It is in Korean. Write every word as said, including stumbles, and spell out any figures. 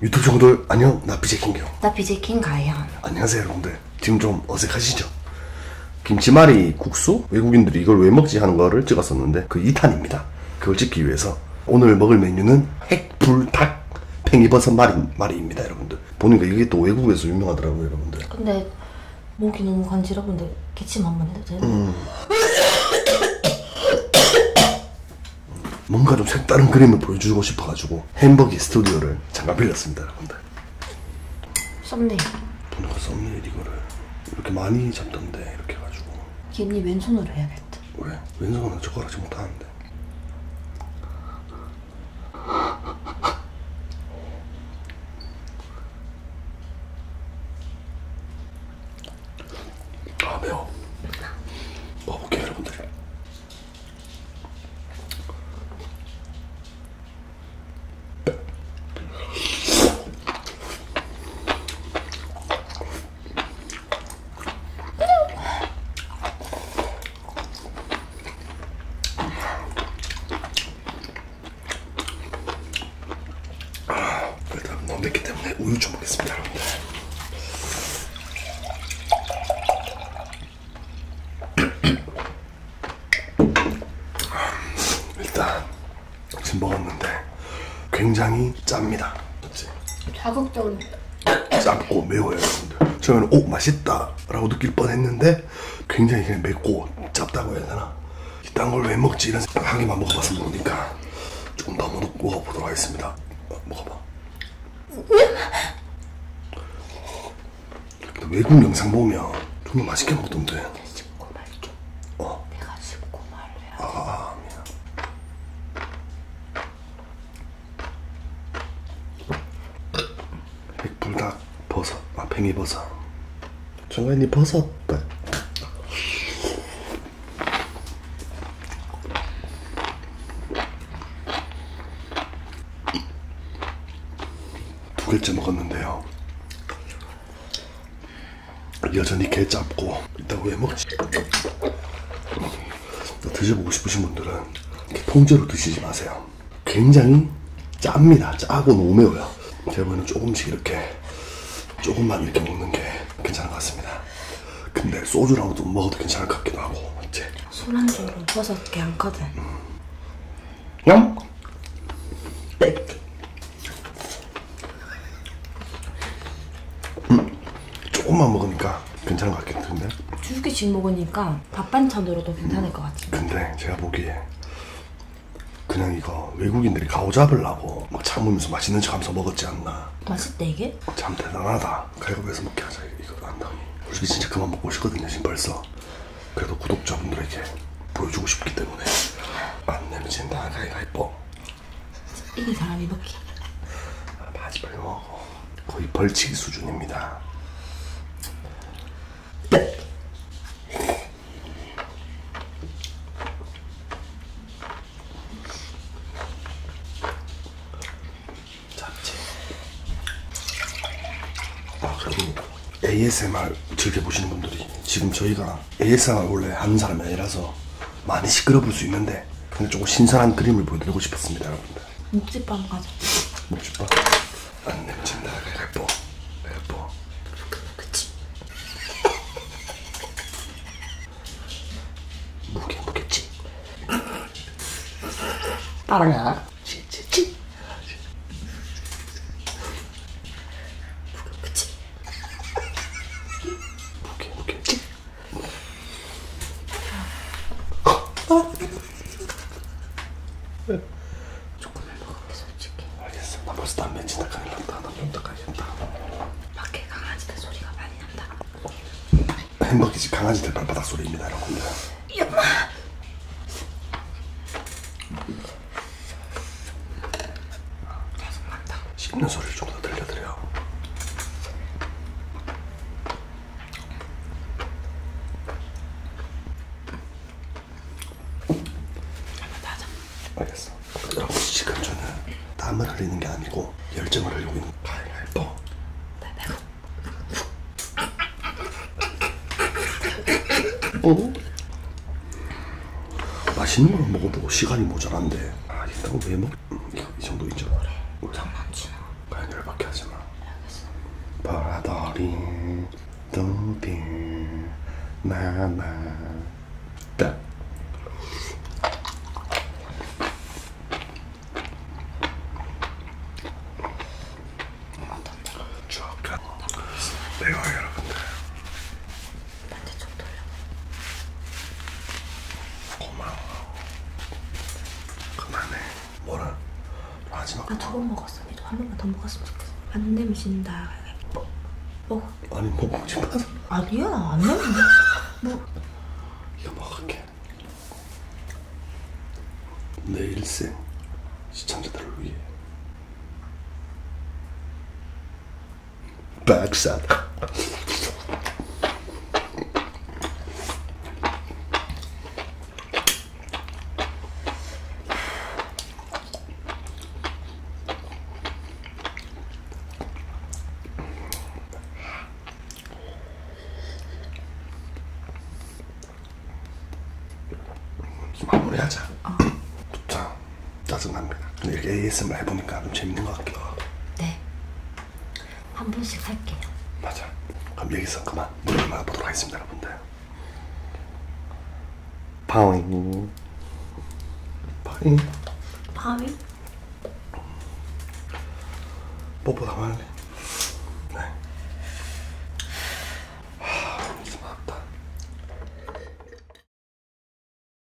유튜브 친구들 안녕, 나 비제킹이요. 나 비제킹 가연. 안녕하세요 여러분들. 지금 좀 어색하시죠? 김치말이 국수? 외국인들이 이걸 왜 먹지 하는 거를 찍었었는데 그 이 탄입니다. 그걸 찍기 위해서 오늘 먹을 메뉴는 핵불닭 팽이버섯 말이, 말이입니다 여러분들. 보니까 이게 또 외국에서 유명하더라고요 여러분들. 근데 목이 너무 간지러운데 기침 한번 해도 돼요? 음. 뭔가 좀 색다른 그림을 보여주고 싶어가지고 햄버기 스튜디오를 잠깐 빌렸습니다 여러분들. 썸네일. 보니까 썸네일 이거를 이렇게 많이 잡던데 이렇게 해가지고. 걔니 왼손으로 해야겠다. 왜? 왼손은 젓가락질 못하는데. 아 매워. 먹어볼게요 여러분들. 일단 너무 맵기 때문에 우유 좀 먹겠습니다 여러분들. 일단 지금 먹었는데 굉장히 짭니다. 그치? 자극적으로 짭고 매워요 여러분들. 처음에는 오 맛있다 라고 느낄 뻔했는데 굉장히 그냥 맵고 짭다고 해야 되나? 이딴 걸 왜 먹지 이런 생각 한 개만 먹어봐서 모르니까 조금 더 먹어보도록 하겠습니다. 어, 먹어봐. 외국 영상 보면 정말 맛있게 먹던데. 씹고 말게. 어? 내가 씹고 말을 해야 돼. 아 미안. 핵불닭 버섯, 아 팽이버섯. 정관이 버섯. 두 개째 먹었는데요. 여전히 개 짭고 이따가 왜 먹지? 드셔보고 싶으신 분들은 이렇게 통째로 드시지 마세요. 굉장히 짭니다. 짜고 너무 매워요. 제가 보기에는 조금씩 이렇게 조금만 이렇게 먹는 게 괜찮을 것 같습니다. 근데 소주랑도 먹어도 괜찮을 것 같기도 하고. 맞지? 술안주로 버섯 개 안 거든. 음. 냠? 음, 조금만 먹으니까 괜찮은 것 같겠는데? 두 개씩 먹으니까 밥 반찬으로도 괜찮을 음. 것 같아. 근데 제가 보기에 그냥 이거 외국인들이 가오잡으려고 막 참으면서 맛있는 척 하면서 먹었지 않나. 맛있대 이게? 참 대단하다. 가위바위보해서 먹게 하자 이거 한다니. 솔직히 진짜 그만 먹고 싶거든요 지금 벌써. 그래도 구독자분들에게 보여주고 싶기 때문에 안 내면 진다. 가위바위보. 이긴 사람이 먹기. 아, 바지 빨리 먹어. 거의 벌칙 수준입니다. 아, 그리고 에이에스엠알 즐겨보시는 분들이 지금 저희가 에이에스엠알 원래 하는 사람이 아니라서 많이 시끄러울 수 있는데 근데 조금 신선한 그림을 보여드리고 싶었습니다 여러분들. 묵집밥 가자. 묵집밥? 안 내면 진다. 가위바위보. 가위바위보. 그치? 무게 무게지. 따라가. 치치치. 그치? 무게 무게지. 조금만 먹을게 솔직히. 알겠어. 나 벌써 담배 진짜 큰일 났다. 나 좀 닦아야겠다. 밖에 강아지들 소리가 많이 난다. 햄버기집 강아지들 발바닥 소리입니다 여러분들. 엄마. 짜증난다. 씹는 소리를 좀 더 들려드려. 한번 하자. 알겠어. 여러분 지금 저는 땀을 흘리는 게 아니고 열정을 흘리고 있는 가위바위보. 어? 맛있는 걸 먹어도 시간이 모자란데 아 이따가 왜 먹... 음, 이거 이 정도 있죠? 그래 장난치나. 그냥 열받게 하지 마. 알겠어. 바라더리 둥디 나나 딱. 추억한 매워 여러분들. 반대쪽 돌려. 고마워. 그만해. 뭐라 하지마. 나 두 번 먹었어. 니도 한 번만 더 먹었으면 좋겠어. 안 내미신다. 뭐, 먹어. 아니 뭐 먹지 마. 아니야, 안 내미네. 뭐. 이거 먹을게. 내 일생 시청자들을 위해 백샷. 마무리하자. 어. 자, 짜증납니다. 근데 이렇게 에이에스엠알 해보니까 좀 재밌는 것 같기도 하고. 네. 한 번씩 할게요. 맞아. 그럼 여기서 그만 물을 마보도록 하겠습니다, 여러분들. 파잉. 파잉. 바위? 뽀뽀 다 할래?